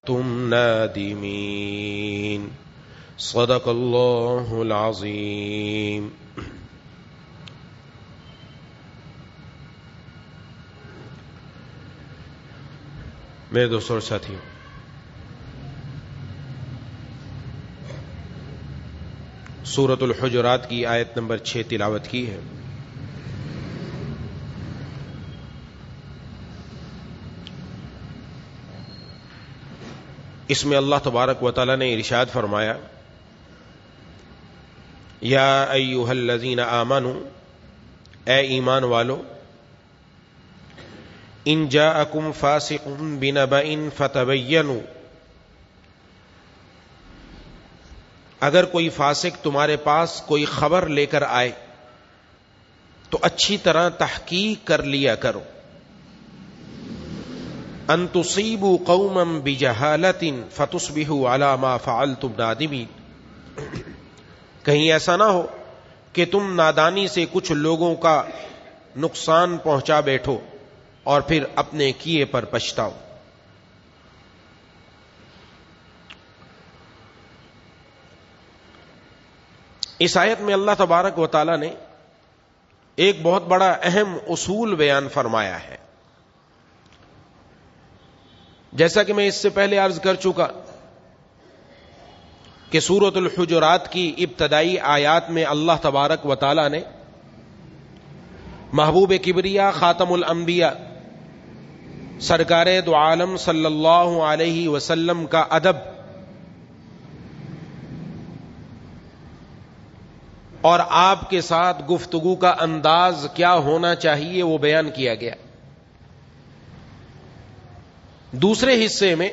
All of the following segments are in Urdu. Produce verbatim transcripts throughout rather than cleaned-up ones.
كنتم نادمين صدق اللہ العظیم. میرے دوستوں اور ساتھیوں، سورۃ الحجرات کی آیت نمبر چھ تلاوت کی ہے. اس میں اللہ تبارک و تعالی نے ارشاد فرمایا، یا ایھا الذین آمنوا، اے ایمان والو، ان جاءکم فاسق بنبأ فتبینوا، اگر کوئی فاسق تمہارے پاس کوئی خبر لے کر آئے تو اچھی طرح تحقیق کر لیا کرو. ان تصیبوا قوما بجہالۃ فتصبحوا علی ما فعلتم نادمین، کہیں ایسا نہ ہو کہ تم نادانی سے کچھ لوگوں کا نقصان پہنچا بیٹھو اور پھر اپنے کیے پر پچھتاؤ. اس آیت میں اللہ تبارک و تعالی نے ایک بہت بڑا اہم اصول بیان فرمایا ہے. جیسا کہ میں اس سے پہلے عرض کر چکا کہ سورۃ الحجرات کی ابتدائی آیات میں اللہ تبارک و تعالی نے محبوب کبریا خاتم الانبیاء سرکار دو عالم صلی اللہ علیہ وسلم کا ادب اور آپ کے ساتھ گفتگو کا انداز کیا ہونا چاہیے وہ بیان کیا گیا. دوسرے حصے میں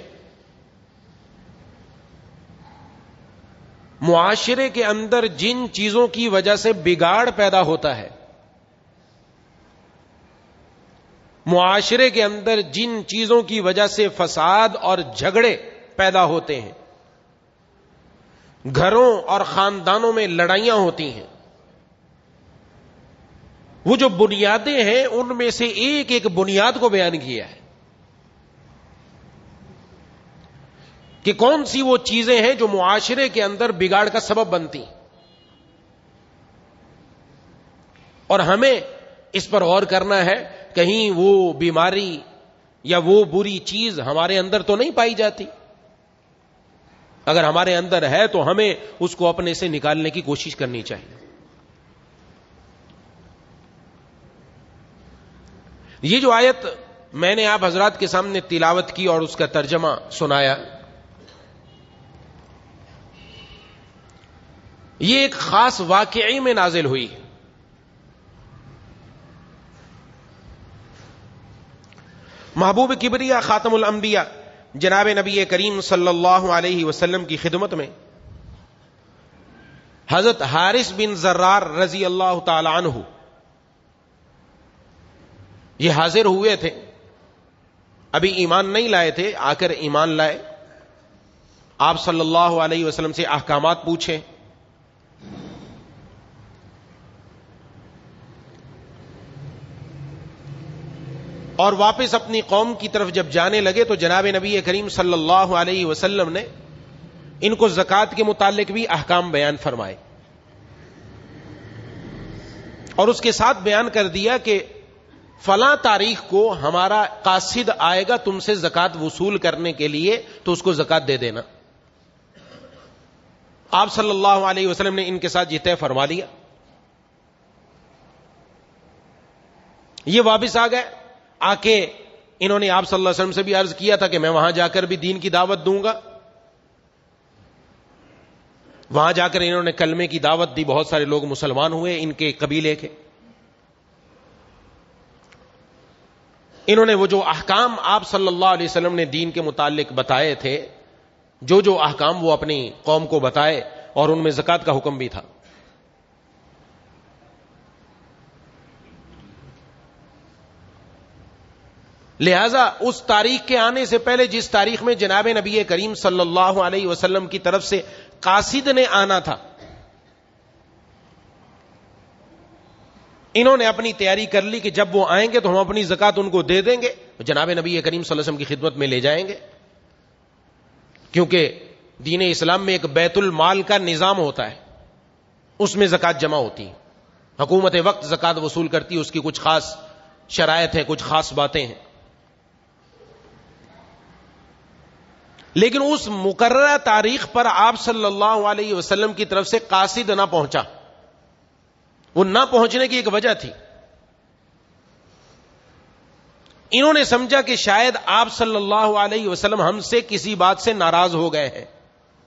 معاشرے کے اندر جن چیزوں کی وجہ سے بگاڑ پیدا ہوتا ہے، معاشرے کے اندر جن چیزوں کی وجہ سے فساد اور جھگڑے پیدا ہوتے ہیں، گھروں اور خاندانوں میں لڑائیاں ہوتی ہیں، وہ جو بنیادیں ہیں ان میں سے ایک ایک بنیاد کو بیان کیا ہے کہ کون سی وہ چیزیں ہیں جو معاشرے کے اندر بگاڑ کا سبب بنتی ہیں، اور ہمیں اس پر غور کرنا ہے کہیں وہ بیماری یا وہ بری چیز ہمارے اندر تو نہیں پائی جاتی. اگر ہمارے اندر ہے تو ہمیں اس کو اپنے سے نکالنے کی کوشش کرنی چاہیے. یہ جو آیت میں نے آپ حضرات کے سامنے تلاوت کی اور اس کا ترجمہ سنایا، یہ ایک خاص واقعے میں نازل ہوئی. محبوب کبریا خاتم الانبیاء جناب نبی کریم صلی اللہ علیہ وسلم کی خدمت میں حضرت حارث بن زرار رضی اللہ تعالی عنہ یہ حاضر ہوئے تھے. ابھی ایمان نہیں لائے تھے، آ کر ایمان لائے. آپ صلی اللہ علیہ وسلم سے احکامات پوچھے. اور واپس اپنی قوم کی طرف جب جانے لگے تو جناب نبی کریم صلی اللہ علیہ وسلم نے ان کو زکوٰۃ کے متعلق بھی احکام بیان فرمائے اور اس کے ساتھ بیان کر دیا کہ فلاں تاریخ کو ہمارا قاصد آئے گا تم سے زکوٰۃ وصول کرنے کے لیے، تو اس کو زکوٰۃ دے دینا. آپ صلی اللہ علیہ وسلم نے ان کے ساتھ یہ طے فرما لیا. یہ واپس آ گئے. آ کے انہوں نے آپ صلی اللہ علیہ وسلم سے بھی عرض کیا تھا کہ میں وہاں جا کر بھی دین کی دعوت دوں گا. وہاں جا کر انہوں نے کلمے کی دعوت دی، بہت سارے لوگ مسلمان ہوئے ان کے قبیلے کے. انہوں نے وہ جو احکام آپ صلی اللہ علیہ وسلم نے دین کے متعلق بتائے تھے، جو جو احکام وہ اپنی قوم کو بتائے، اور ان میں زکوٰۃ کا حکم بھی تھا. لہذا اس تاریخ کے آنے سے پہلے جس تاریخ میں جناب نبی کریم صلی اللہ علیہ وسلم کی طرف سے قاصد نے آنا تھا، انہوں نے اپنی تیاری کر لی کہ جب وہ آئیں گے تو ہم اپنی زکوٰۃ ان کو دے دیں گے، جناب نبی کریم صلی اللہ علیہ وسلم کی خدمت میں لے جائیں گے. کیونکہ دین اسلام میں ایک بیت المال کا نظام ہوتا ہے، اس میں زکوٰۃ جمع ہوتی ہے، حکومت وقت زکوٰۃ وصول کرتی ہے، اس کی کچھ خاص شرائط ہیں، کچھ خاص باتیں ہیں. لیکن اس مقررہ تاریخ پر آپ صلی اللہ علیہ وسلم کی طرف سے قاصد نہ پہنچا. وہ نہ پہنچنے کی ایک وجہ تھی، انہوں نے سمجھا کہ شاید آپ صلی اللہ علیہ وسلم ہم سے کسی بات سے ناراض ہو گئے ہیں،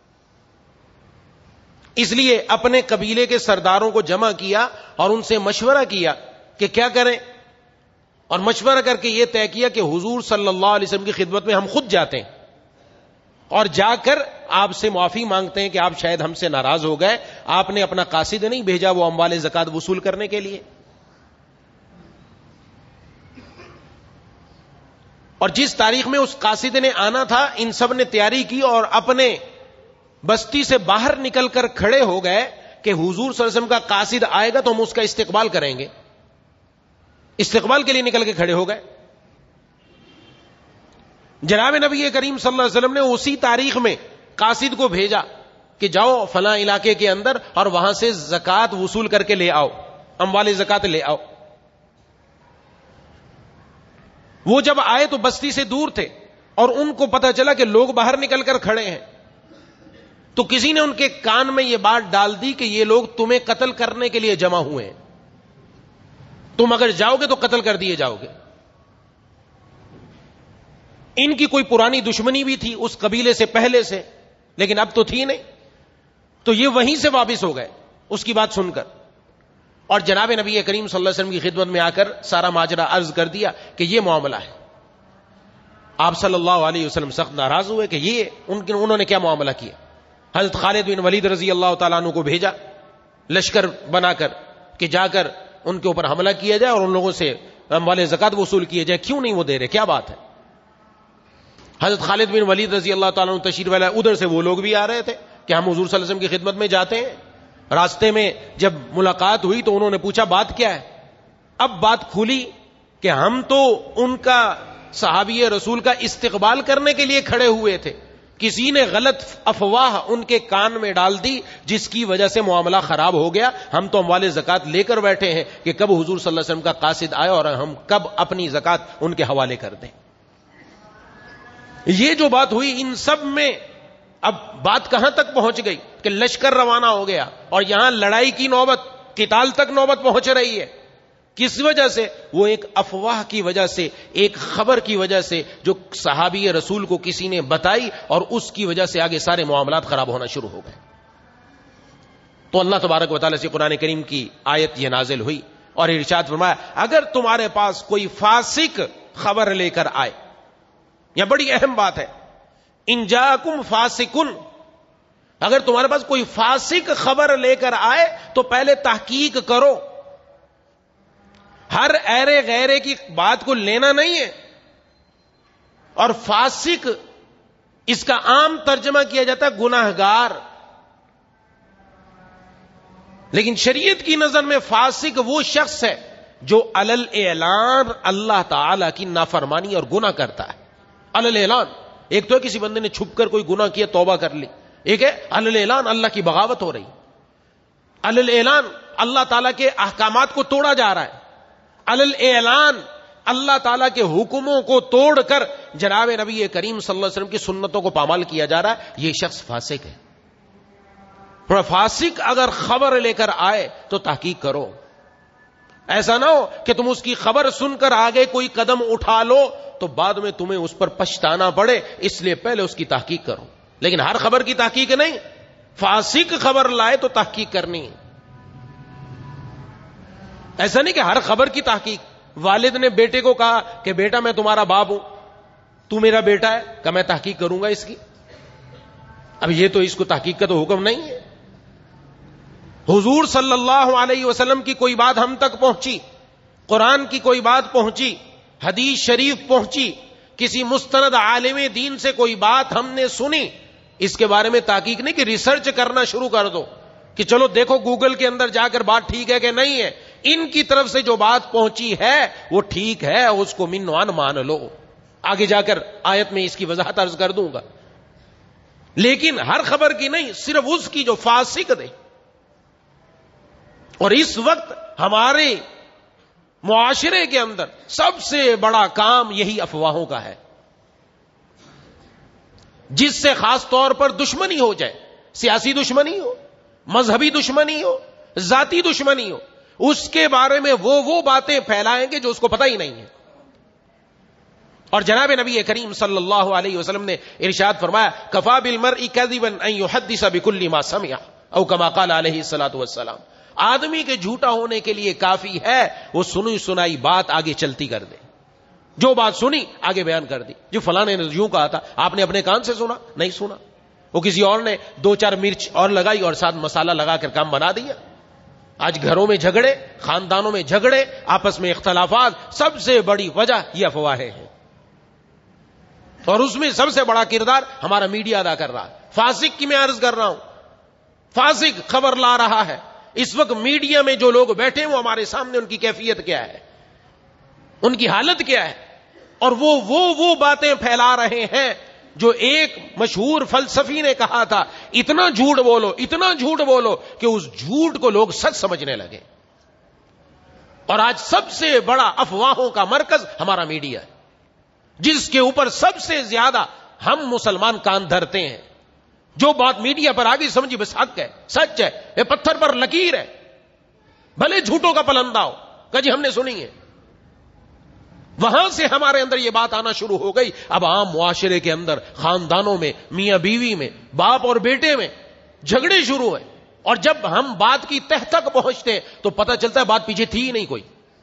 اس لیے اپنے قبیلے کے سرداروں کو جمع کیا اور ان سے مشورہ کیا کہ کیا کریں، اور مشورہ کر کے یہ طے کیا کہ حضور صلی اللہ علیہ وسلم کی خدمت میں ہم خود جاتے ہیں اور جا کر آپ سے معافی مانگتے ہیں کہ آپ شاید ہم سے ناراض ہو گئے، آپ نے اپنا قاصد نہیں بھیجا وہ اموال زکوٰۃ وصول کرنے کے لیے. اور جس تاریخ میں اس قاصد نے آنا تھا، ان سب نے تیاری کی اور اپنے بستی سے باہر نکل کر کھڑے ہو گئے کہ حضور صلی اللہ علیہ وسلم کا قاصد آئے گا تو ہم اس کا استقبال کریں گے. استقبال کے لیے نکل کے کھڑے ہو گئے. جناب نبی کریم صلی اللہ علیہ وسلم نے اسی تاریخ میں قاصد کو بھیجا کہ جاؤ فلاں علاقے کے اندر اور وہاں سے زکوٰۃ وصول کر کے لے آؤ، اموال زکوٰۃ لے آؤ. وہ جب آئے تو بستی سے دور تھے اور ان کو پتا چلا کہ لوگ باہر نکل کر کھڑے ہیں، تو کسی نے ان کے کان میں یہ بات ڈال دی کہ یہ لوگ تمہیں قتل کرنے کے لیے جمع ہوئے ہیں، تم اگر جاؤ گے تو قتل کر دیے جاؤ گے. ان کی کوئی پرانی دشمنی بھی تھی اس قبیلے سے پہلے سے، لیکن اب تو تھی نہیں، تو یہ وہیں سے واپس ہو گئے اس کی بات سن کر، اور جناب نبی کریم صلی اللہ علیہ وسلم کی خدمت میں آ کر سارا ماجرا عرض کر دیا کہ یہ معاملہ ہے. آپ صلی اللہ علیہ وسلم سخت ناراض ہوئے کہ یہ ان کے انہوں نے کیا معاملہ کیا. حضرت خالد بن ولید رضی اللہ تعالیٰ عنہ کو بھیجا لشکر بنا کر کہ جا کر ان کے اوپر حملہ کیا جائے اور ان لوگوں سے اموال زکوٰۃ وصول کیے جائے. کیوں نہیں وہ دے رہے، کیا بات ہے؟ حضرت خالد بن ولید رضی اللہ تعالیٰ عنہ تشریف لائے. ادھر سے وہ لوگ بھی آ رہے تھے کہ ہم حضور صلی اللہ علیہ وسلم کی خدمت میں جاتے ہیں. راستے میں جب ملاقات ہوئی تو انہوں نے پوچھا بات کیا ہے. اب بات کھلی کہ ہم تو ان کا صحابی رسول کا استقبال کرنے کے لیے کھڑے ہوئے تھے، کسی نے غلط افواہ ان کے کان میں ڈال دی جس کی وجہ سے معاملہ خراب ہو گیا. ہم تو اموال زکوٰۃ لے کر بیٹھے ہیں کہ کب حضور صلی اللہ علیہ وسلم کا قاصد آئے اور ہم کب اپنی زکوٰۃ ان کے حوالے کر دیں. یہ جو بات ہوئی ان سب میں اب بات کہاں تک پہنچ گئی کہ لشکر روانہ ہو گیا اور یہاں لڑائی کی نوبت، قتال تک نوبت پہنچ رہی ہے. کس وجہ سے؟ وہ ایک افواہ کی وجہ سے، ایک خبر کی وجہ سے جو صحابی رسول کو کسی نے بتائی، اور اس کی وجہ سے آگے سارے معاملات خراب ہونا شروع ہو گئے. تو اللہ تبارک و تعالیٰ سے قرآن کریم کی آیت یہ نازل ہوئی اور ارشاد فرمایا اگر تمہارے پاس کوئی فاسق خبر لے کر آئے، یہ بڑی اہم بات ہے، ان جاکم فاسقن، اگر تمہارے پاس کوئی فاسق خبر لے کر آئے تو پہلے تحقیق کرو. ہر ایرے غیرے کی بات کو لینا نہیں ہے. اور فاسق اس کا عام ترجمہ کیا جاتا ہے گناہگار، لیکن شریعت کی نظر میں فاسق وہ شخص ہے جو علل اعلان اللہ تعالی کی نافرمانی اور گناہ کرتا ہے. علل اعلان ایک تو ہے کسی بندے نے چھپ کر کوئی گناہ کیا توبہ کر لی، ایک ہے علل اعلان اللہ کی بغاوت ہو رہی، علل اعلان اللہ تعالیٰ کے احکامات کو توڑا جا رہا ہے، علل اعلان اللہ تعالیٰ کے حکموں کو توڑ کر جناب نبی کریم صلی اللہ علیہ وسلم کی سنتوں کو پامال کیا جا رہا ہے. یہ شخص فاسق ہے. فاسق اگر خبر لے کر آئے تو تحقیق کرو. ایسا نہ ہو کہ تم اس کی خبر سن کر آگے کوئی قدم اٹھا لو تو بعد میں تمہیں اس پر پچھتانا پڑے، اس لیے پہلے اس کی تحقیق کرو. لیکن ہر خبر کی تحقیق نہیں، فاسق خبر لائے تو تحقیق کرنی ہے. ایسا نہیں کہ ہر خبر کی تحقیق. والد نے بیٹے کو کہا کہ بیٹا میں تمہارا باپ ہوں، تو میرا بیٹا ہے، کہ میں تحقیق کروں گا اس کی. اب یہ تو اس کو تحقیق کا تو حکم نہیں ہے. حضور صلی اللہ علیہ وسلم کی کوئی بات ہم تک پہنچی، قرآن کی کوئی بات پہنچی، حدیث شریف پہنچی، کسی مستند عالم دین سے کوئی بات ہم نے سنی، اس کے بارے میں تحقیق نہیں کہ ریسرچ کرنا شروع کر دو کہ چلو دیکھو گوگل کے اندر جا کر بات ٹھیک ہے کہ نہیں ہے. ان کی طرف سے جو بات پہنچی ہے وہ ٹھیک ہے، اس کو من وان مان لو. آگے جا کر آیت میں اس کی وضاحت عرض کر دوں گا. لیکن ہر خبر کی نہیں، صرف اس کی جو فاسق دے. اور اس وقت ہمارے معاشرے کے اندر سب سے بڑا کام یہی افواہوں کا ہے، جس سے خاص طور پر دشمنی ہو جائے، سیاسی دشمنی ہو، مذہبی دشمنی ہو، ذاتی دشمنی ہو، اس کے بارے میں وہ وہ باتیں پھیلائیں گے جو اس کو پتہ ہی نہیں ہے. اور جناب نبی کریم صلی اللہ علیہ وسلم نے ارشاد فرمایا کفا بالمرء کذبا ان يحدث بكل ما سمع او كما قال علیہ الصلوۃ والسلام. آدمی کے جھوٹا ہونے کے لیے کافی ہے وہ سنی سنائی بات آگے چلتی کر دے، جو بات سنی آگے بیان کر دی. جو فلاں نے یوں کہا تھا، آپ نے اپنے کان سے سنا؟ نہیں سنا. وہ کسی اور نے دو چار مرچ اور لگائی اور ساتھ مسالہ لگا کر کام بنا دیا. آج گھروں میں جھگڑے، خاندانوں میں جھگڑے، آپس میں اختلافات، سب سے بڑی وجہ یہ افواہیں ہیں. اور اس میں سب سے بڑا کردار ہمارا میڈیا ادا کر رہا ہے. فاسق کی میں عرض کر رہا ہوں، فاسق خبر لا رہا ہے. اس وقت میڈیا میں جو لوگ بیٹھے ہیں وہ ہمارے سامنے، ان کی کیفیت کیا ہے، ان کی حالت کیا ہے. اور وہ وہ وہ باتیں پھیلا رہے ہیں جو ایک مشہور فلسفی نے کہا تھا، اتنا جھوٹ بولو، اتنا جھوٹ بولو کہ اس جھوٹ کو لوگ سچ سمجھنے لگے. اور آج سب سے بڑا افواہوں کا مرکز ہمارا میڈیا ہے، جس کے اوپر سب سے زیادہ ہم مسلمان کان دھرتے ہیں. جو بات میڈیا پر آگے سمجھی بس حق ہے، سچ ہے، یہ پتھر پر لکیر ہے، بھلے جھوٹوں کا پلندہ ہو کہ جی ہم نے سنی ہے. وہاں سے ہمارے اندر یہ بات آنا شروع ہو گئی. اب عام معاشرے کے اندر، خاندانوں میں، میاں بیوی میں، باپ اور بیٹے میں جھگڑے شروع ہوئے. اور جب ہم بات کی تہ تک پہنچتے ہیں تو پتہ چلتا ہے بات پیچھے تھی ہی نہیں کوئی.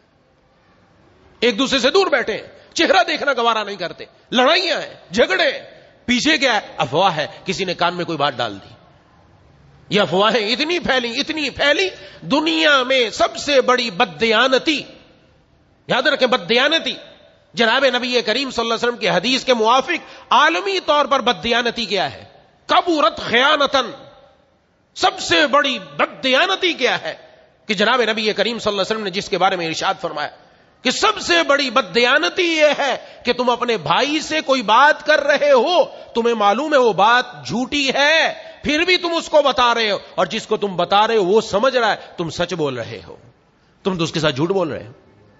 ایک دوسرے سے دور بیٹھے ہیں، چہرہ دیکھنا گوارا نہیں کرتے، لڑائیاں ہیں، جھگڑے. پیچھے کیا ہے؟ افواہ ہے، کسی نے کان میں کوئی بات ڈال دی. یہ افواہیں اتنی پھیلی اتنی پھیلی دنیا میں سب سے بڑی بددیانتی، یاد رکھیں بددیانتی، جناب نبی کریم صلی اللہ علیہ وسلم کی حدیث کے موافق عالمی طور پر بددیانتی کیا ہے؟ کبورت خیانتن. سب سے بڑی بددیانتی کیا ہے کہ جناب نبی کریم صلی اللہ علیہ وسلم نے جس کے بارے میں ارشاد فرمایا کہ سب سے بڑی بددیانتی یہ ہے کہ تم اپنے بھائی سے کوئی بات کر رہے ہو، تمہیں معلوم ہے وہ بات جھوٹی ہے، پھر بھی تم اس کو بتا رہے ہو، اور جس کو تم بتا رہے ہو وہ سمجھ رہا ہے تم سچ بول رہے ہو، تم تو اس کے ساتھ جھوٹ بول رہے ہو.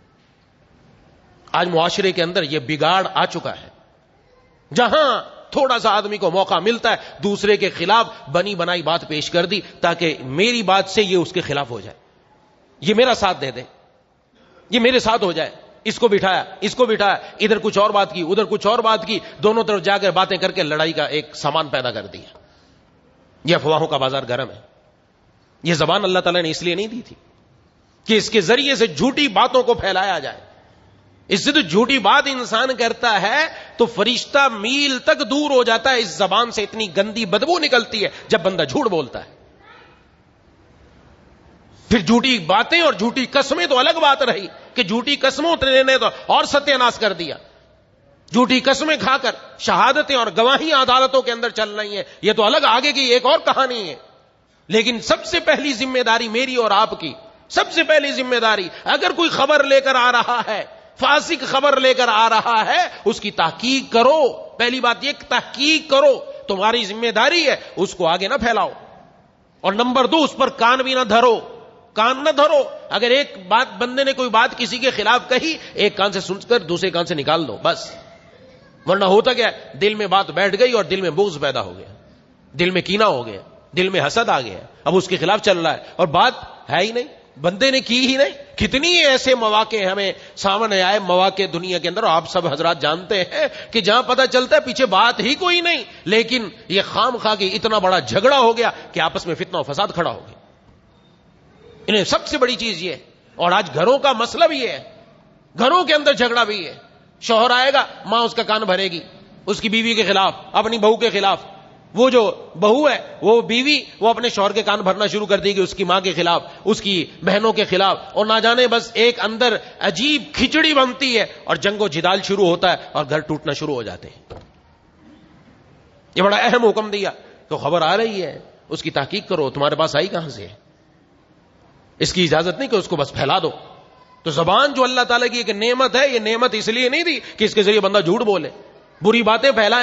آج معاشرے کے اندر یہ بگاڑ آ چکا ہے، جہاں تھوڑا سا آدمی کو موقع ملتا ہے دوسرے کے خلاف بنی بنائی بات پیش کر دی تاکہ میری بات سے یہ اس کے خلاف ہو جائے، یہ میرا ساتھ دے دے، یہ میرے ساتھ ہو جائے. اس کو بٹھایا، اس کو بٹھایا، ادھر کچھ اور بات کی، ادھر کچھ اور بات کی، دونوں طرف جا کر باتیں کر کے لڑائی کا ایک سامان پیدا کر دیا. یہ افواہوں کا بازار گرم ہے. یہ زبان اللہ تعالیٰ نے اس لیے نہیں دی تھی کہ اس کے ذریعے سے جھوٹی باتوں کو پھیلایا جائے. اس سے تو جھوٹی بات انسان کرتا ہے تو فرشتہ میل تک دور ہو جاتا ہے. اس زبان سے اتنی گندی بدبو نکلتی ہے جب بندہ جھوٹ بولتا ہے. پھر جھوٹی باتیں اور جھوٹی قسمیں تو الگ بات رہی کہ جھوٹی قسموں نے تو اور ستیہ ناش کر دیا. جھوٹی قسمیں کھا کر شہادتیں اور گواہیاں عدالتوں کے اندر چل رہی ہیں، یہ تو الگ آگے کی ایک اور کہانی ہے. لیکن سب سے پہلی ذمہ داری میری اور آپ کی، سب سے پہلی ذمہ داری، اگر کوئی خبر لے کر آ رہا ہے، فاسق خبر لے کر آ رہا ہے، اس کی تحقیق کرو. پہلی بات یہ تحقیق کرو، تمہاری ذمہ داری ہے، اس کو آگے نہ پھیلاؤ. اور نمبر دو، اس پر کان بھی نہ دھرو، کان نہ دھرو. اگر ایک بات بندے نے کوئی بات کسی کے خلاف کہی، ایک کان سے سن کر دوسرے کان سے نکال دو بس. ورنہ ہوتا کیا، دل میں بات بیٹھ گئی اور دل میں بغض پیدا ہو گیا، دل میں کینہ ہو گیا، دل میں حسد آ گیا، اب اس کے خلاف چل رہا ہے اور بات ہے ہی نہیں، بندے نے کی ہی نہیں. کتنی ایسے مواقع ہمیں سامنے آئے مواقع دنیا کے اندر، اور آپ سب حضرات جانتے ہیں کہ جہاں پتہ چلتا ہے پیچھے بات ہی کوئی نہیں، لیکن یہ خام خواہ کی اتنا بڑا جھگڑا ہو گیا کہ آپس میں فتنہ و فساد کھڑا ہو گیا. انہیں سب سے بڑی چیز یہ ہے. اور آج گھروں کا مسئلہ بھی ہے، گھروں کے اندر جھگڑا بھی ہے. شوہر آئے گا، ماں اس کا کان بھرے گی اس کی بیوی کے خلاف، اپنی بہو کے خلاف. وہ جو بہو ہے، وہ بیوی، وہ اپنے شوہر کے کان بھرنا شروع کر دے گی اس کی ماں کے خلاف، اس کی بہنوں کے خلاف. اور نہ جانے بس ایک اندر عجیب کھچڑی بنتی ہے اور جنگ و جدال شروع ہوتا ہے اور گھر ٹوٹنا شروع ہو جاتے ہیں. یہ بڑا اہم حکم دیا کہ خبر آ رہی ہے اس کی تحقیق کرو، تمہارے پاس آئی کہاں سے ہے. اس کی اجازت نہیں کہ اس کو بس پھیلا دو. تو زبان جو اللہ تعالیٰ کی ایک نعمت ہے، یہ نعمت اس لیے نہیں دی کہ اس کے ذریعے بندہ جھوٹ بولے، بری باتیں پھیلائے،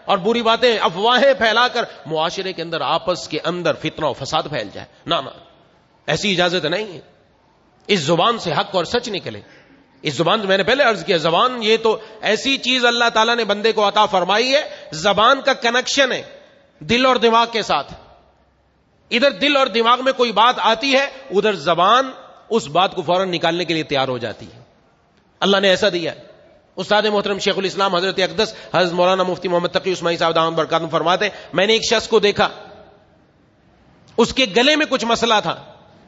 اور بری باتیں افواہیں پھیلا کر معاشرے کے اندر آپس کے اندر فتنہ و فساد پھیل جائے. نہ نہ ایسی اجازت نہیں ہے. اس زبان سے حق اور سچ نکلے. اس زبان میں نے پہلے عرض کیا, زبان یہ تو ایسی چیز اللہ تعالیٰ نے بندے کو عطا فرمائی ہے, زبان کا کنیکشن ہے دل اور دماغ کے ساتھ. ادھر دل اور دماغ میں کوئی بات آتی ہے, ادھر زبان اس بات کو فوراً نکالنے کے لیے تیار ہو جاتی ہے. اللہ نے ایسا دیا ہے. استاد محترم شیخ الاسلام حضرت اقدس حضرت مولانا مفتی محمد تقی عثمانی صاحب دامت برکاتہم فرماتے, میں نے ایک شخص کو دیکھا, اس کے گلے میں کچھ مسئلہ تھا,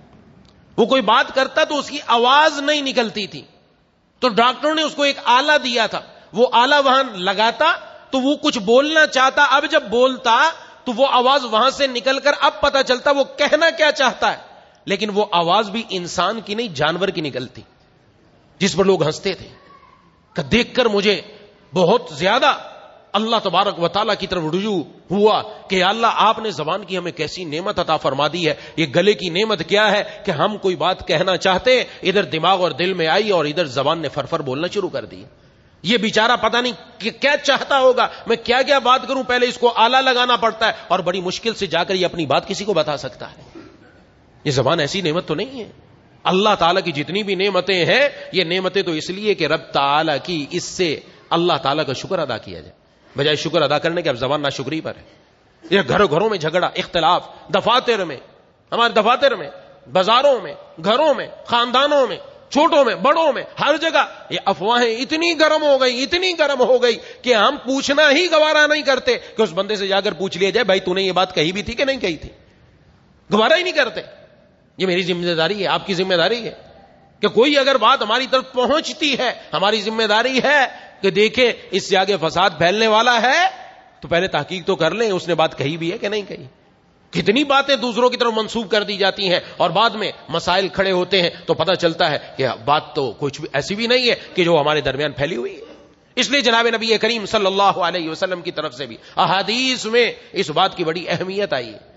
وہ کوئی بات کرتا تو اس کی آواز نہیں نکلتی تھی, تو ڈاکٹروں نے اس کو ایک آلہ دیا تھا, وہ آلہ وہاں لگاتا تو وہ کچھ بولنا چاہتا, اب جب بولتا تو وہ آواز وہاں سے نکل کر اب پتا چلتا وہ کہنا کیا چاہتا ہے, لیکن وہ آواز بھی انسان کی نہیں جانور کی نکلتی, جس پر لوگ ہنستے تھے. کہ دیکھ کر مجھے بہت زیادہ اللہ تبارک و تعالیٰ کی طرف رجوع ہوا کہ اللہ آپ نے زبان کی ہمیں کیسی نعمت عطا فرما دی ہے. یہ گلے کی نعمت کیا ہے کہ ہم کوئی بات کہنا چاہتے, ادھر دماغ اور دل میں آئی اور ادھر زبان نے فرفر بولنا شروع کر دی. یہ بیچارہ پتہ نہیں کہ کیا چاہتا ہوگا, میں کیا کیا بات کروں, پہلے اس کو آلہ لگانا پڑتا ہے اور بڑی مشکل سے جا کر یہ اپنی بات کسی کو بتا سکتا ہے. یہ زبان ایسی نعمت تو نہیں ہے. اللہ تعالیٰ کی جتنی بھی نعمتیں ہیں, یہ نعمتیں تو اس لیے کہ رب تعالیٰ کی, اس سے اللہ تعالیٰ کا شکر ادا کیا جائے, بجائے شکر ادا کرنے کے اب زبان ناشکری پر ہے. یہ گھروں گھروں میں جھگڑا, اختلاف, دفاتر میں, ہمارے دفاتر میں, بازاروں میں, گھروں میں, خاندانوں میں, چھوٹوں میں, بڑوں میں, ہر جگہ یہ افواہیں اتنی گرم ہو گئی, اتنی گرم ہو گئی کہ ہم پوچھنا ہی گوارا نہیں کرتے کہ اس بندے سے جا کر پوچھ لیا جائے, بھائی تو نے یہ بات کہی بھی تھی کہ نہیں کہی تھی. گوارا ہی نہیں کرتے. یہ میری ذمہ داری ہے, آپ کی ذمہ داری ہے کہ کوئی اگر بات ہماری طرف پہنچتی ہے, ہماری ذمہ داری ہے کہ دیکھیں اس سے آگے فساد پھیلنے والا ہے تو پہلے تحقیق تو کر لیں اس نے بات کہی بھی ہے کہ نہیں کہی. کتنی باتیں دوسروں کی طرف منسوب کر دی جاتی ہیں اور بعد میں مسائل کھڑے ہوتے ہیں تو پتہ چلتا ہے کہ بات تو کچھ بھی ایسی بھی نہیں ہے کہ جو ہمارے درمیان پھیلی ہوئی ہے. اس لیے جناب نبی کریم صلی اللہ علیہ وسلم کی طرف سے بھی احادیث میں اس بات کی بڑی اہمیت آئی ہے.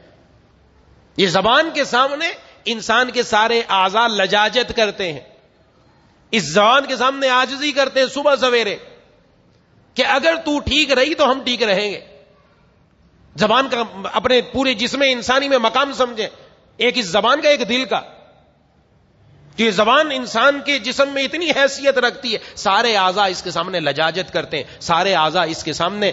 یہ زبان کے سامنے انسان کے سارے اعضاء لجاجت کرتے ہیں, اس زبان کے سامنے عاجزی کرتے ہیں صبح سویرے کہ اگر تو ٹھیک رہی تو ہم ٹھیک رہیں گے. زبان کا اپنے پورے جسم انسانی میں مقام سمجھیں, ایک اس زبان کا ایک دل کا. تو یہ زبان انسان کے جسم میں اتنی حیثیت رکھتی ہے, سارے اعضاء اس کے سامنے لجاجت کرتے ہیں, سارے اعضاء اس کے سامنے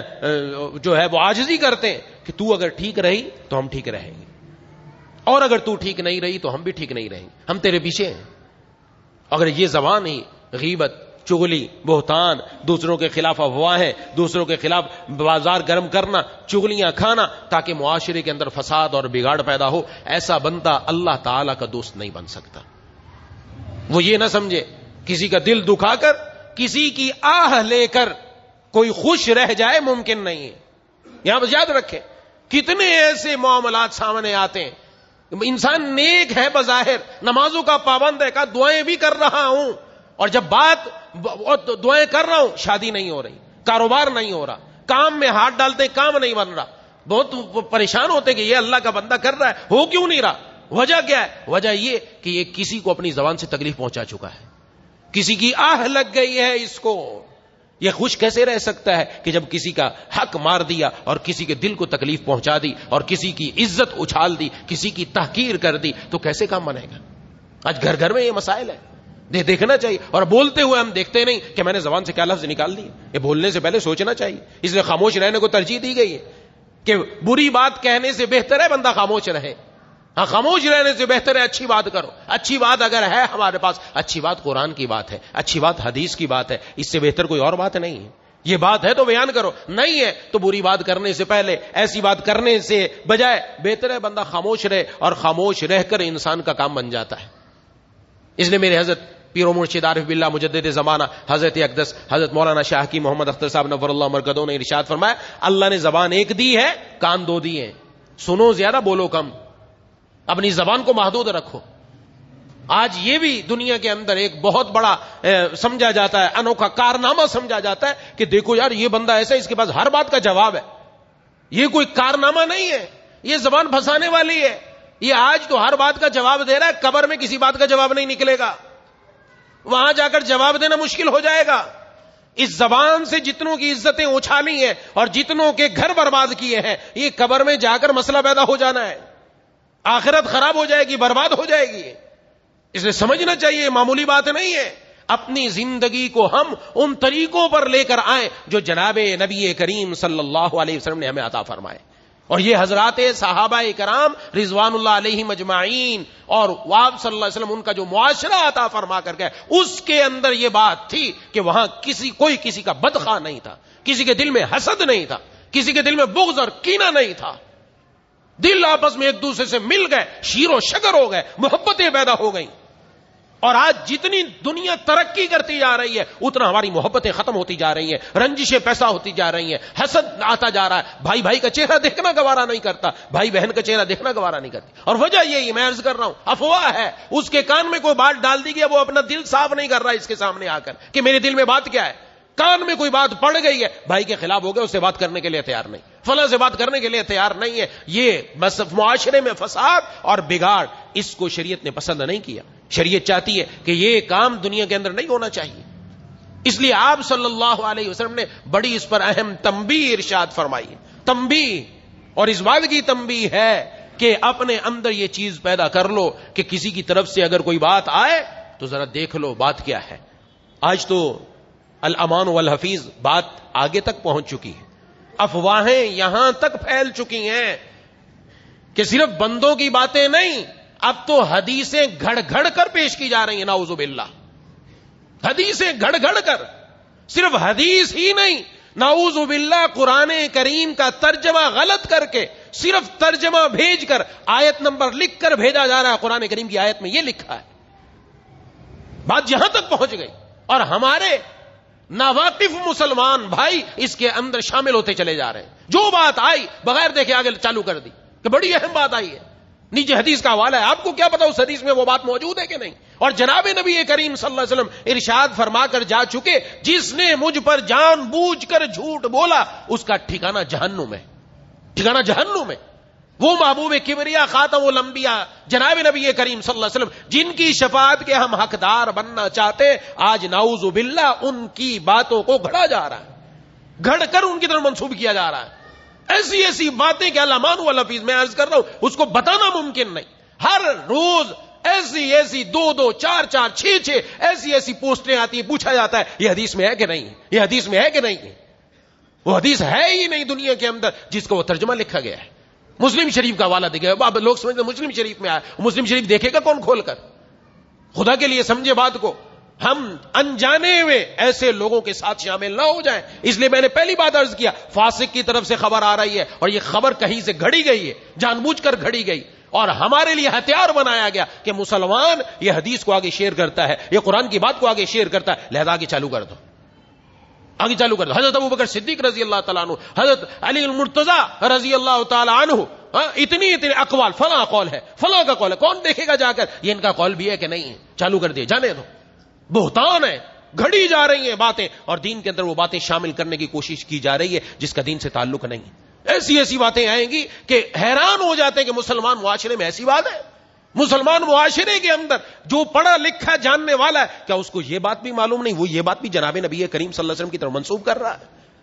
جو ہے وہ عاجزی کرتے ہیں کہ تو اگر ٹھیک رہی تو ہم ٹھیک رہیں گے, اور اگر تو ٹھیک نہیں رہی تو ہم بھی ٹھیک نہیں رہیں گے, ہم تیرے پیچھے ہیں. اگر یہ زبان ہی غیبت, چغلی, بہتان, دوسروں کے خلاف افواہیں, دوسروں کے خلاف بازار گرم کرنا, چغلیاں کھانا تاکہ معاشرے کے اندر فساد اور بگاڑ پیدا ہو, ایسا بندہ اللہ تعالیٰ کا دوست نہیں بن سکتا. وہ یہ نہ سمجھے کسی کا دل دکھا کر, کسی کی آہ لے کر کوئی خوش رہ جائے, ممکن نہیں ہے. یہاں بس یاد رکھیں کتنے ایسے معاملات سامنے آتے ہیں, انسان نیک ہے بظاہر, نمازوں کا پابند ہے, کہا دعائیں بھی کر رہا ہوں, اور جب بات دعائیں کر رہا ہوں شادی نہیں ہو رہی, کاروبار نہیں ہو رہا, کام میں ہاتھ ڈالتے کام نہیں بن رہا, بہت پریشان ہوتے کہ یہ اللہ کا بندہ کر رہا ہے, ہو کیوں نہیں رہا, وجہ کیا ہے؟ وجہ یہ کہ یہ کسی کو اپنی زبان سے تکلیف پہنچا چکا ہے, کسی کی آہ لگ گئی ہے اس کو. یہ خوش کیسے رہ سکتا ہے کہ جب کسی کا حق مار دیا اور کسی کے دل کو تکلیف پہنچا دی اور کسی کی عزت اچھال دی, کسی کی تحقیر کر دی, تو کیسے کام بنے گا؟ آج گھر گھر میں یہ مسائل ہے, دے دیکھنا چاہیے. اور بولتے ہوئے ہم دیکھتے نہیں کہ میں نے زبان سے کیا لفظ نکال دیے, یہ بولنے سے پہلے سوچنا چاہیے. اس لیے خاموش رہنے کو ترجیح دی گئی ہے کہ بری بات کہنے سے بہتر ہے بندہ خاموش رہے. ہاں, خاموش رہنے سے بہتر ہے اچھی بات کرو. اچھی بات اگر ہے ہمارے پاس, اچھی بات قرآن کی بات ہے, اچھی بات حدیث کی بات ہے, اس سے بہتر کوئی اور بات نہیں ہے. یہ بات ہے تو بیان کرو, نہیں ہے تو بری بات کرنے سے پہلے, ایسی بات کرنے سے بجائے بہتر ہے بندہ خاموش رہے, اور خاموش رہ کر انسان کا کام بن جاتا ہے. اس لیے میرے حضرت پیر و مرشد عارف باللہ مجدد زمانہ حضرت اقدس حضرت مولانا شاہ کی محمد اختر صاحب نور اللہ مرکزوں نے ارشاد فرمایا, اللہ نے زبان ایک دی ہے, کان دو دیے ہیں, سنو زیادہ بولو کم, اپنی زبان کو محدود رکھو. آج یہ بھی دنیا کے اندر ایک بہت بڑا سمجھا جاتا ہے, انوکھا کارنامہ سمجھا جاتا ہے کہ دیکھو یار یہ بندہ ایسا ہے, اس کے پاس ہر بات کا جواب ہے. یہ کوئی کارنامہ نہیں ہے, یہ زبان پھنسانے والی ہے. یہ آج تو ہر بات کا جواب دے رہا ہے, قبر میں کسی بات کا جواب نہیں نکلے گا, وہاں جا کر جواب دینا مشکل ہو جائے گا. اس زبان سے جتنوں کی عزتیں اچھالی ہیں اور جتنوں کے گھر برباد کیے ہیں، یہ قبر میں جا کر مسئلہ پیدا ہو جانا ہے، آخرت خراب ہو جائے گی، برباد ہو جائے گی. اس لیے سمجھنا چاہیے معمولی بات نہیں ہے. اپنی زندگی کو ہم ان طریقوں پر لے کر آئیں جو جناب نبی کریم صلی اللہ علیہ وسلم نے ہمیں عطا فرمائے. اور یہ حضرات صحابہ کرام رضوان اللہ علیہم اجمعین اور آپ صلی اللہ علیہ وسلم ان کا جو معاشرہ عطا فرما کر گئے، اس کے اندر یہ بات تھی کہ وہاں کسی کوئی کسی کا بدخواہ نہیں تھا، کسی کے دل میں حسد نہیں تھا، کسی کے دل میں بغض اور کینہ نہیں تھا. دل آپس میں ایک دوسرے سے مل گئے، شیر و شکر ہو گئے، محبتیں پیدا ہو گئیں. اور آج جتنی دنیا ترقی کرتی جا رہی ہے اتنا ہماری محبتیں ختم ہوتی جا رہی ہیں، رنجشیں پیسہ ہوتی جا رہی ہیں، حسد آتا جا رہا ہے، بھائی بھائی کا چہرہ دیکھنا گوارا نہیں کرتا، بھائی بہن کا چہرہ دیکھنا گوارا نہیں کرتی. اور وجہ یہی میں عرض کر رہا ہوں، افواہ ہے. اس کے کان میں کوئی بات ڈال دی گئی، وہ اپنا دل صاف نہیں کر رہا اس کے سامنے آ کر کہ میرے دل میں بات کیا ہے. کان میں کوئی بات پڑ گئی ہے، بھائی کے خلاف ہو گیا، اس سے بات کرنے کے لیے تیار نہیں، فلاں سے بات کرنے کے لیے تیار نہیں ہے. یہ بس معاشرے میں فساد اور بگاڑ، اس کو شریعت نے پسند نہیں کیا. شریعت چاہتی ہے کہ یہ کام دنیا کے اندر نہیں ہونا چاہیے. اس لیے آپ صلی اللہ علیہ وسلم نے بڑی اس پر اہم تنبیہ ارشاد فرمائی. تنبیہ، اور اس بات کی تنبیہ ہے کہ اپنے اندر یہ چیز پیدا کر لو کہ کسی کی طرف سے اگر کوئی بات آئے تو ذرا دیکھ لو بات کیا ہے. آج تو الامان والحفیظ بات آگے تک پہنچ چکی ہے، افواہیں یہاں تک پھیل چکی ہیں کہ صرف بندوں کی باتیں نہیں، اب تو حدیثیں گھڑ گھڑ کر پیش کی جا رہی ہیں. نعوذ باللہ، حدیثیں گھڑ گھڑ کر، صرف حدیث ہی نہیں، نعوذ باللہ قرآن کریم کا ترجمہ غلط کر کے، صرف ترجمہ بھیج کر آیت نمبر لکھ کر بھیجا جا رہا ہے. قرآن کریم کی آیت میں یہ لکھا ہے. بات یہاں تک پہنچ گئی اور ہمارے ناواقف مسلمان بھائی اس کے اندر شامل ہوتے چلے جا رہے ہیں. جو بات آئی بغیر دیکھے آگے چالو کر دی کہ بڑی اہم بات آئی ہے، نیچے حدیث کا حوالہ ہے، آپ کو کیا پتا اس حدیث میں وہ بات موجود ہے کہ نہیں. اور جناب نبی کریم صلی اللہ علیہ وسلم ارشاد فرما کر جا چکے، جس نے مجھ پر جان بوجھ کر جھوٹ بولا اس کا ٹھکانہ جہنم ہے، ٹھکانہ جہنم ہے. وہ محبوب کبریا خاتم الانبیاء جناب نبی کریم صلی اللہ علیہ وسلم جن کی شفاعت کے ہم حقدار بننا چاہتے، آج نعوذ باللہ ان کی باتوں کو گھڑا جا رہا ہے، گھڑ کر ان کی طرف منسوب کیا جا رہا ہے. ایسی ایسی باتیں کہ الامان والحفیظ میں عرض کر رہا ہوں اس کو بتانا ممکن نہیں. ہر روز ایسی ایسی دو دو چار چار چھ چھ ایسی ایسی پوسٹیں آتی ہیں، پوچھا جاتا ہے یہ حدیث میں ہے کہ نہیں ہے، یہ حدیث میں ہے کہ نہیں ہے. وہ حدیث ہے ہی نہیں دنیا کے اندر جس کو وہ ترجمہ لکھا گیا ہے. مسلم شریف کا حوالہ دے گیا، اب لوگ سمجھتے ہیں مسلم شریف میں آیا، مسلم شریف دیکھے گا کون کھول کر؟ خدا کے لیے سمجھے بات کو. ہم انجانے ہوئے ایسے لوگوں کے ساتھ شامل نہ ہو جائیں. اس لیے میں نے پہلی بات عرض کیا، فاسق کی طرف سے خبر آ رہی ہے اور یہ خبر کہیں سے گھڑی گئی ہے، جان بوجھ کر گھڑی گئی اور ہمارے لیے ہتھیار بنایا گیا کہ مسلمان یہ حدیث کو آگے شیئر کرتا ہے، یہ قرآن کی بات کو آگے شیئر کرتا ہے، لہذا آگے چالو کر دو، آگے چالو کر دو. حضرت ابوبکر صدیق رضی اللہ تعالیٰ عنہ، حضرت علی المرتضی رضی اللہ تعالیٰ عنہ، اتنی اتنی اقوال، فلاں قول ہے، فلاں کا قول ہے، کون دیکھے گا جا کر یہ ان کا قول بھی ہے کہ نہیں ہے؟ چالو کر دیے، جانے دو. بہتان ہے، گھڑی جا رہی ہیں باتیں اور دین کے اندر وہ باتیں شامل کرنے کی کوشش کی جا رہی ہے جس کا دین سے تعلق نہیں. ایسی ایسی باتیں آئیں گی کہ حیران ہو جاتے ہیں کہ مسلمان معاشرے میں ایسی بات ہے. مسلمان معاشرے کے اندر جو پڑھا لکھا جاننے والا ہے، کیا اس کو یہ بات بھی معلوم نہیں؟ وہ یہ بات بھی جناب نبی کریم صلی اللہ علیہ وسلم کی طرف منسوب کر رہا ہے.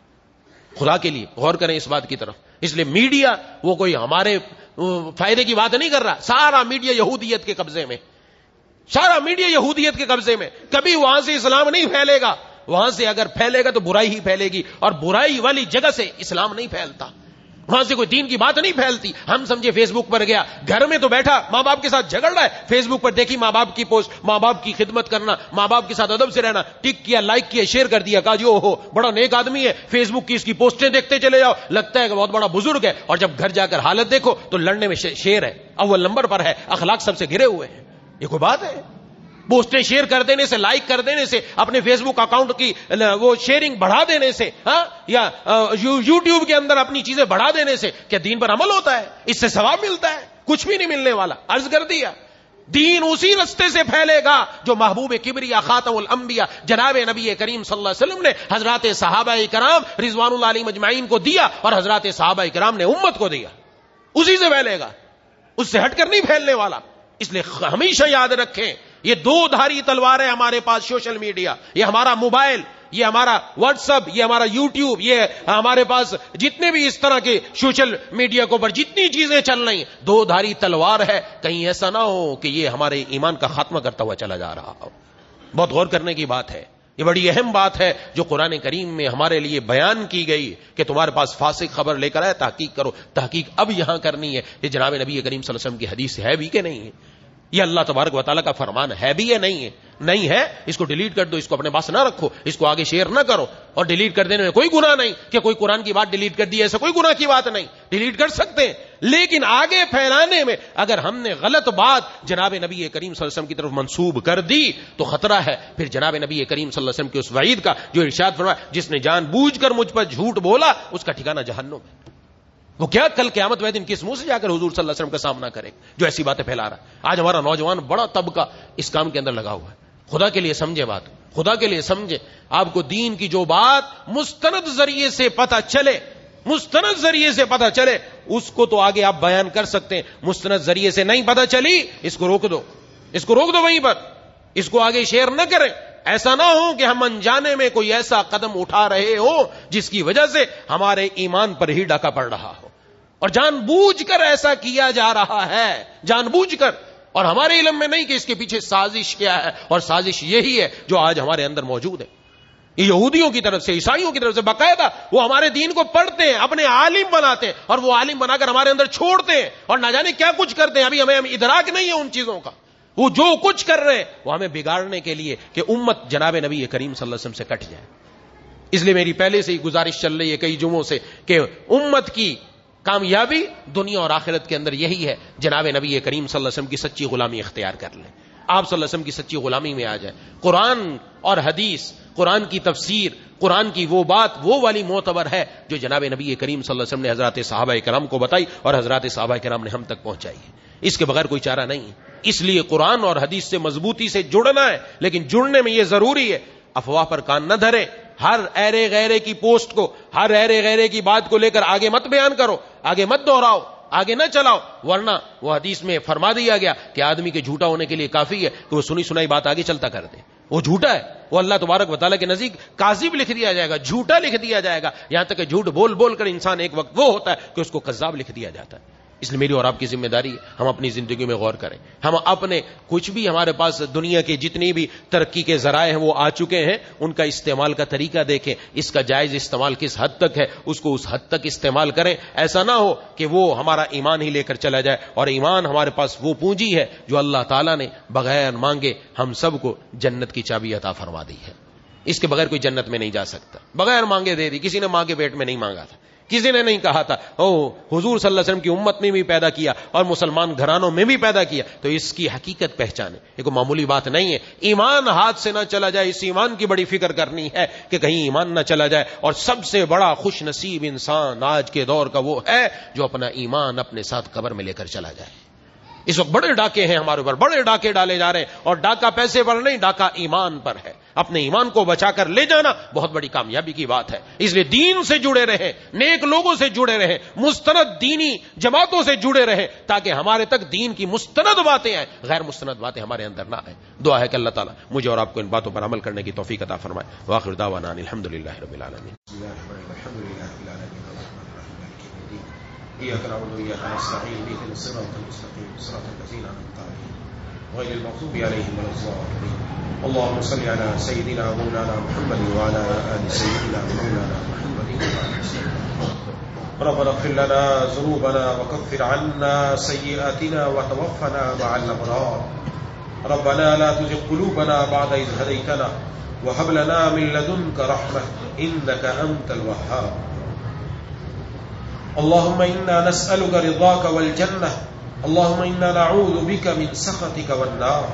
خدا کے لیے غور کریں اس بات کی طرف. اس لیے میڈیا وہ کوئی ہمارے فائدے کی بات نہیں کر رہا، سارا میڈیا یہودیت کے قبضے میں، سارا میڈیا یہودیت کے قبضے میں. کبھی وہاں سے اسلام نہیں پھیلے گا، وہاں سے اگر پھیلے گا تو برائی ہی پھیلے گی اور برائی والی جگہ سے اسلام نہیں پھیلتا، وہاں سے کوئی دین کی بات نہیں پھیلتی. ہم سمجھے فیس بک پر گیا، گھر میں تو بیٹھا ماں باپ کے ساتھ جھگڑ رہا ہے، فیس بک پر دیکھی ماں باپ کی پوسٹ، ماں باپ کی خدمت کرنا، ماں باپ کے ساتھ ادب سے رہنا، ٹک کیا، لائک کیا، شیئر کر دیا، کہا جو ہو بڑا نیک آدمی ہے، فیس بک کی اس کی پوسٹیں دیکھتے چلے جاؤ، لگتا ہے کہ بہت بڑا بزرگ ہے. اور جب گھر جا کر حالت دیکھو تو لڑنے میں شیر ہے، اول نمبر پر ہے، اخلاق سب سے گرے ہوئے ہیں. یہ کوئی بات ہے؟ پوسٹیں شیئر کر دینے سے، لائک کر دینے سے، اپنے فیس بک اکاؤنٹ کی وہ شیئرنگ بڑھا دینے سے، ہاں، یا یوٹیوب کے اندر اپنی چیزیں بڑھا دینے سے کیا دین پر عمل ہوتا ہے؟ اس سے ثواب ملتا ہے؟ کچھ بھی نہیں ملنے والا. عرض کر دیا، دین اسی رستے سے پھیلے گا جو محبوب کبریا خاتم الانبیاء جناب نبی کریم صلی اللہ علیہ وسلم نے حضرات صحابہ کرام رضوان اللہ علیہم اجمعین کو دیا اور حضرات صحابہ کرام نے امت کو دیا. اسی سے پھیلے گا، اس سے ہٹ کر نہیں پھیلنے والا. اس لیے ہمیشہ یاد رکھیں، یہ دو دھاری تلوار ہے ہمارے پاس، سوشل میڈیا، یہ ہمارا موبائل، یہ ہمارا واٹس ایپ، یہ ہمارا یوٹیوب، یہ ہمارے پاس جتنے بھی اس طرح کے سوشل میڈیا کے اوپر جتنی چیزیں چل رہی ہیں، دو دھاری تلوار ہے. کہیں ایسا نہ ہو کہ یہ ہمارے ایمان کا خاتمہ کرتا ہوا چلا جا رہا ہو. بہت غور کرنے کی بات ہے. یہ بڑی اہم بات ہے جو قرآن کریم میں ہمارے لیے بیان کی گئی کہ تمہارے پاس فاسق خبر لے کر آئے، تحقیق کرو. تحقیق اب یہاں کرنی ہے. یہ جناب نبی کریم صلی اللہ علیہ وسلم کی حدیث ہے بھی کہ نہیں ہے؟ یہ اللہ تبارک و تعالیٰ کا فرمان ہے بھی یا نہیں ہے؟ نہیں ہے، اس کو ڈیلیٹ کر دو، اس کو اپنے پاس نہ رکھو، اس کو آگے شیئر نہ کرو. اور ڈیلیٹ کر دینے میں کوئی گناہ نہیں کہ کوئی قرآن کی بات ڈیلیٹ کر دی، ایسا کوئی گناہ کی بات نہیں. ڈیلیٹ کر سکتے ہیں، لیکن آگے پھیلانے میں اگر ہم نے غلط بات جناب نبی کریم صلی اللہ علیہ وسلم کی طرف منسوب کر دی تو خطرہ ہے پھر جناب نبی کریم صلی اللہ علیہ وسلم کے اس وعید کا جو ارشاد فرمایا، جس نے جان بوجھ کر مجھ پر جھوٹ بولا اس کا ٹھکانہ جہنم ہے. وہ کیا کل قیامت والے دن کس منہ سے جا کر حضور صلی اللہ علیہ وسلم کا سامنا کرے جو ایسی باتیں پھیلا رہا ہے؟ آج ہمارا نوجوان بڑا طبقہ اس کام کے اندر لگا ہوا ہے. خدا کے لیے سمجھے بات، خدا کے لیے سمجھے. آپ کو دین کی جو بات مستند ذریعے سے پتہ چلے، مستند ذریعے سے پتہ چلے، اس کو تو آگے آپ بیان کر سکتے ہیں. مستند ذریعے سے نہیں پتہ چلی، اس کو روک دو، اس کو روک دو وہیں پر، اس کو آگے شیئر نہ کریں. ایسا نہ ہو کہ ہم انجانے میں کوئی ایسا قدم اٹھا رہے ہو جس کی وجہ سے ہمارے ایمان پر ہی ڈاکہ پڑ رہا ہو، اور جان بوجھ کر ایسا کیا جا رہا ہے، جان بوجھ کر، اور ہمارے علم میں نہیں کہ اس کے پیچھے سازش کیا ہے. اور سازش یہی ہے جو آج ہمارے اندر موجود ہے. یہودیوں کی طرف سے، عیسائیوں کی طرف سے باقاعدہ وہ ہمارے دین کو پڑھتے ہیں، اپنے عالم بناتے ہیں، اور وہ عالم بنا کر ہمارے اندر چھوڑتے ہیں، اور نہ جانے کیا کچھ کرتے ہیں. ابھی ہمیں ہم ادراک نہیں ہے ان چیزوں کا. وہ جو کچھ کر رہے ہیں وہ ہمیں بگاڑنے کے لیے کہ امت جناب نبی کریم صلی اللہ علیہ وسلم سے کٹ جائے. اس لیے میری پہلے سے ہی گزارش چل رہی ہے کئی جمعوں سے کہ امت کی کامیابی دنیا اور آخرت کے اندر یہی ہے جناب نبی کریم صلی اللہ علیہ وسلم کی سچی غلامی اختیار کر لیں. آپ صلی اللہ علیہ وسلم کی سچی غلامی میں آ جائے. قرآن اور حدیث، قرآن کی تفسیر، قرآن کی وہ بات وہ والی معتبر ہے جو جناب نبی کریم صلی اللہ علیہ وسلم نے حضرات صحابہ کرام کو بتائی اور حضرات صحابہ کرام نے ہم تک پہنچائی ہے. اس کے بغیر کوئی چارہ نہیں ہے. اس لیے قرآن اور حدیث سے مضبوطی سے جڑنا ہے، لیکن جڑنے میں یہ ضروری ہے افواہ پر کان نہ دھرے. ہر ایرے غیرے کی پوسٹ کو، ہر ایرے غیرے کی بات کو لے کر آگے مت بیان کرو، آگے مت دہراؤ، آگے نہ چلاؤ. ورنہ وہ حدیث میں فرما دیا گیا کہ آدمی کے جھوٹا ہونے کے لیے کافی ہے کہ وہ سنی سنائی بات آگے چلتا کر دے. وہ جھوٹا ہے، وہ اللہ تبارک و تعالیٰ کے نزدیک کاذب لکھ دیا جائے گا، جھوٹا لکھ دیا جائے گا. یہاں تک کہ جھوٹ بول بول کر انسان ایک وقت وہ ہوتا ہے کہ اس کو کذاب لکھ دیا جاتا ہے. اس لیے میری اور آپ کی ذمہ داری ہے ہم اپنی زندگی میں غور کریں. ہم اپنے کچھ بھی ہمارے پاس دنیا کے جتنی بھی ترقی کے ذرائع ہیں وہ آ چکے ہیں، ان کا استعمال کا طریقہ دیکھیں. اس کا جائز استعمال کس حد تک ہے، اس کو اس حد تک استعمال کریں. ایسا نہ ہو کہ وہ ہمارا ایمان ہی لے کر چلا جائے. اور ایمان ہمارے پاس وہ پونجی ہے جو اللہ تعالیٰ نے بغیر مانگے ہم سب کو جنت کی چابی عطا فرما دی ہے. اس کے بغیر کوئی جنت میں نہیں جا سکتا. بغیر مانگے دے دی. کسی نے ماں کے پیٹ میں نہیں مانگا تھا، کسی نے نہیں کہا تھا او حضور صلی اللہ علیہ وسلم کی امت میں بھی پیدا کیا اور مسلمان گھرانوں میں بھی پیدا کیا. تو اس کی حقیقت پہچانے، یہ کوئی معمولی بات نہیں ہے. ایمان ہاتھ سے نہ چلا جائے، اس ایمان کی بڑی فکر کرنی ہے کہ کہیں ایمان نہ چلا جائے. اور سب سے بڑا خوش نصیب انسان آج کے دور کا وہ ہے جو اپنا ایمان اپنے ساتھ قبر میں لے کر چلا جائے. اس وقت بڑے ڈاکے ہیں ہمارے اوپر، بڑے ڈاکے ڈالے جا رہے ہیں، اور ڈاکہ پیسے پر نہیں، ڈاکہ ایمان پر ہے. اپنے ایمان کو بچا کر لے جانا بہت بڑی کامیابی کی بات ہے. اس لیے دین سے جڑے رہیں، نیک لوگوں سے جڑے رہیں، مستند دینی جماعتوں سے جڑے رہیں تاکہ ہمارے تک دین کی مستند باتیں آئیں، غیر مستند باتیں ہمارے اندر نہ آئیں. دعا ہے کہ اللہ تعالیٰ مجھے اور آپ کو ان باتوں پر عمل کرنے کی توفیق عطا فرمائے. وآخر دعوانا الحمدللہ رب العالمین. إياك نعبد وإياك نستعين اهدنا الصراط المستقيم صراط الذين أنعمت عليهم غير المغضوب عليهم ولا الضالين. اللهم صل على سيدنا مولانا محمد وعلى آل سيدنا مولانا محمد وعلى آله. ربنا اغفر لنا ذنوبنا وكفر عنا سيئاتنا وتوفنا مع الأبرار. ربنا لا تزغ قلوبنا بعد إذ هديتنا وهب لنا من لدنك رحمة إنك أنت الوهاب. اللهم إنا نسألك رضاك والجنة. اللهم إنا نعوذ بك من سخطك والنار.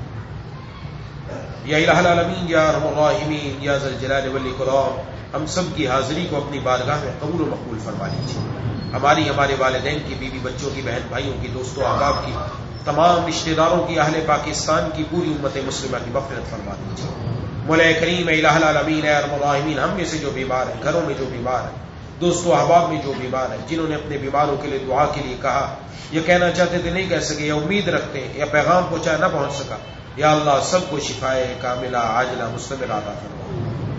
یا الہ العالمین، یا ارحم الراحمین، یا ذا الجلال والاکرام، ہم سب کی حاضری کو اپنی بارگاہ میں قبول و مقبول فرما لیجیے. ہماری، ہمارے والدین کی، بیوی بچوں کی، بہن بھائیوں کی، دوستوں احباب کی، تمام رشتہ داروں کی، اہل پاکستان کی، پوری امت مسلمہ کی مغفرت فرما دیجیے. مولا کریم اے الہ العالمین، اے ارحم الراحمین، ہم میں سے جو بیمار ہیں، گھروں میں جو بیمار ہیں، دوستوں احباب میں جو بیمار ہیں، جنہوں نے اپنے بیماروں کے لیے دعا کے لیے کہا، یہ کہنا چاہتے تھے نہیں کہہ سکے، یا امید رکھتے ہیں، یا پیغام پہنچایا نہ پہنچ سکا، یا اللہ سب کو شفائے کاملہ عاجلہ مستمرہ عطا فرما.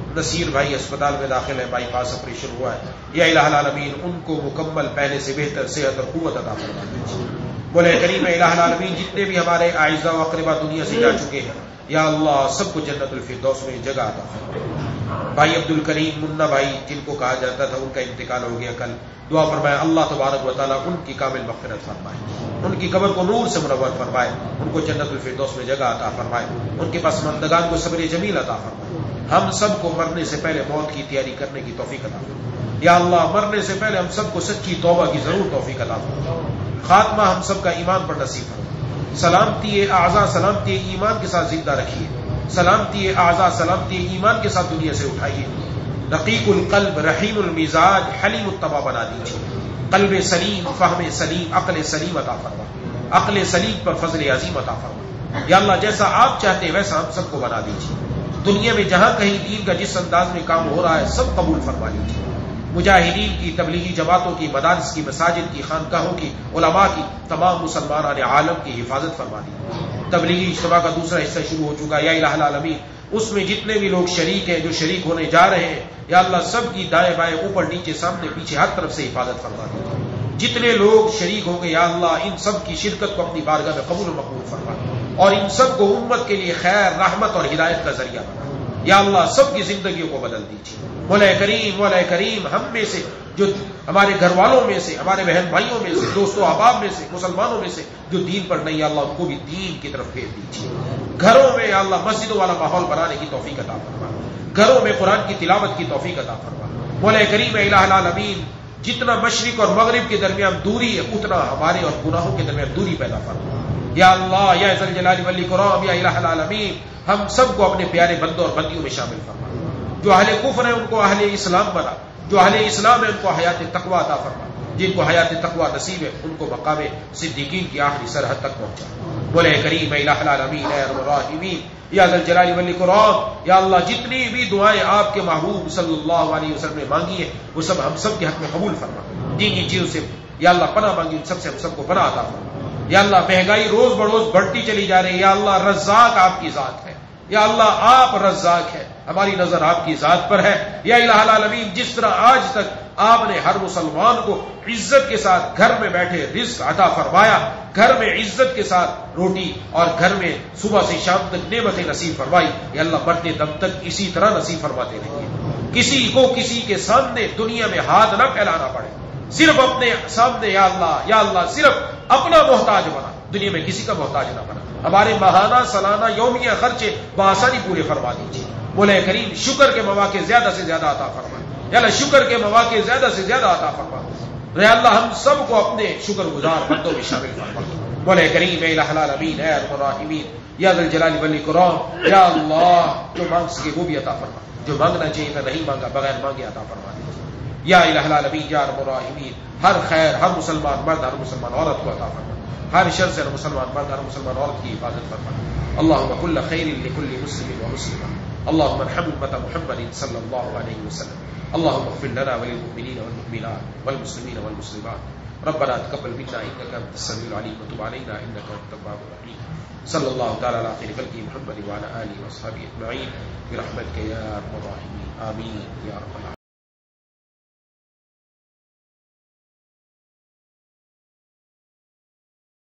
نصیر بھائی اسپتال میں داخل ہے، بائی پاس آپریشن ہوا ہے، یا الہ العالمین ان کو مکمل پہلے سے بہتر صحت اور قوت عطا فرما دیجیے۔ بولے کریم الہ العالمین جتنے بھی ہمارے اعزاء و اقربا دنیا سے جا چکے ہیں یا اللہ سب کو جنت الفردوس میں جگہ عطا فرما۔ بھائی عبد الکریم منا بھائی جن کو کہا جاتا تھا ان کا انتقال ہو گیا کل، دعا فرمائے اللہ تبارک و تعالیٰ ان کی کامل مغفرت فرمائے، ان کی قبر کو نور سے منور فرمائے، ان کو جنت الفردوس میں جگہ عطا فرمائے، ان کے پسماندگان کو صبر جمیل عطا فرمائے۔ ہم سب کو مرنے سے پہلے موت کی تیاری کرنے کی توفیق عطا فرمائے یا اللہ، مرنے سے پہلے ہم سب کو سچی توبہ کی ضرور توفیق عطا فرمائے، خاتمہ ہم سب کا ایمان پر نصیب فرمائے، سلامتی اعضاء سلامتی ایمان کے ساتھ زندہ رکھیے، سلامتی اعضاء سلامتی ایمان کے ساتھ دنیا سے اٹھائیے، رقیق القلب رحیم المزاج حلیم الطبع بنا دیجیے، قلب سلیم فہم سلیم عقل سلیم عطا فرما، عقل سلیم پر فضل عظیم عطا فرما یا اللہ، جیسا آپ چاہتے ہیں ویسا ہم سب کو بنا دیجیے، دنیا میں جہاں کہیں دین کا جس انداز میں کام ہو رہا ہے سب قبول فرما لیجیے، مجاہدین کی تبلیغی جماعتوں کی مدارس کی مساجد کی خانقاہوں کی علماء کی تمام مسلمان عالم کی حفاظت فرما دیجیے۔ تبلیغی اجتماع کا دوسرا حصہ شروع ہو چکا، یا الہ العالمین اس میں جتنے بھی لوگ شریک ہیں جو شریک ہونے جا رہے ہیں یا اللہ سب کی دائیں بائیں اوپر نیچے سامنے پیچھے ہر طرف سے حفاظت فرما دیجیے، جتنے لوگ شریک ہوں گے یا اللہ ان سب کی شرکت کو اپنی بارگاہ میں قبول و مقبول فرما اور ان سب کو امت کے لیے خیر رحمت اور ہدایت کا ذریعہ بنا یا اللہ، سب کی زندگیوں کو بدل دیجیے۔ مولا کریم مولا کریم ہم میں سے جو ہمارے گھر والوں میں سے ہمارے بہن بھائیوں میں سے دوستوں احباب میں سے مسلمانوں میں سے جو دین پر نہیں اللہ ان کو بھی دین کی طرف پھیر دیجیے، گھروں میں یا اللہ مسجدوں والا ماحول بنانے کی توفیق عطا فرما، گھروں میں قرآن کی تلاوت کی توفیق عطا فرما۔ مولا کریم الہ العالمین جتنا مشرق اور مغرب کے درمیان دوری ہے اتنا ہمارے اور گناہوں کے درمیان دوری پیدا فرما یا اللہ، یا ذل جلال والاکرام یا الہ العالمین ہم سب کو اپنے پیارے بندوں اور بندیوں میں شامل فرما، جو اہل کفر ہیں ان کو اہل اسلام بنا، جو اہل اسلام ہے ان کو حیات تقوی عطا فرما، جن کو حیات تقوی نصیب ہے ان کو مقام صدیقین کی آخری سرحد تک پہنچا۔ بولے کریم الہ العالمین اے ارحم الراحمین یا ذل جلال والاکرام یا اللہ جتنی بھی دعائیں آپ کے محبوب صلی اللہ علیہ وسلم نے مانگی ہیں وہ سب ہم سب کے حق میں قبول فرما، دینی چیزوں سے یا اللہ پناہ مانگی ان سب سے ہم سب کو پناہ عطا فرما یا اللہ، مہنگائی روز بروز بڑھتی چلی جا رہی ہے یا اللہ، رزاق آپ کی ذات ہے یا اللہ، آپ رزاق ہے، ہماری نظر آپ کی ذات پر ہے یا الہ العالمین، جس طرح آج تک آپ نے ہر مسلمان کو عزت کے ساتھ گھر میں بیٹھے رزق عطا فرمایا، گھر میں عزت کے ساتھ روٹی اور گھر میں صبح سے شام تک نعمتیں نصیب فرمائی یا اللہ، مرتے دم تک اسی طرح نصیب فرماتے رہیے، کسی کو کسی کے سامنے دنیا میں ہاتھ نہ پھیلانا پڑے، صرف اپنے سامنے یا اللہ یا اللہ صرف اپنا محتاج بنا، دنیا میں کسی کا محتاج نہ بنا، ہمارے ماہانہ سالانہ یومیہ خرچے بآسانی پورے فرما دیجیے۔ مولا کریم شکر کے مواقع زیادہ سے زیادہ عطا فرما یا اللہ، شکر کے مواقع زیادہ سے زیادہ عطا فرما یا اللہ، ہم سب کو اپنے شکر گزار بندوں میں شامل فرما۔ مولا کریم الہ العالمین اے ارحم الراحمین یا ذل جلال والاکرام یا اللہ، جو مانگ سکے وہ بھی عطا فرما، جو مانگنا چاہیے تھا نہیں مانگا بغیر مانگے عطا فرما دیجیے یا الہ العالمین یا ارحم الراحمین، ہر خیر ہر مسلمان مرد ہر مسلمان عورت کو عطا فرما، ہر شر سے ہر مسلمان مرد ہر مسلمان عورت کی حفاظت فرما، اللهم كل خير لكل مسلم ومسلمة، اللهم ارحم امة محمد صلى الله عليه وسلم، اللهم اغفر لنا وللمؤمنين والمؤمنات والمسلمين والمسلمات، ربنا تقبل منا انك انت السميع العليم وتب علينا انك انت التواب الرحيم، صلى الله تعالى على خير خلقه محمد وعلى اله واصحابه اجمعين برحمتك يا ارحم الراحمين، آمين يا رب العالمين۔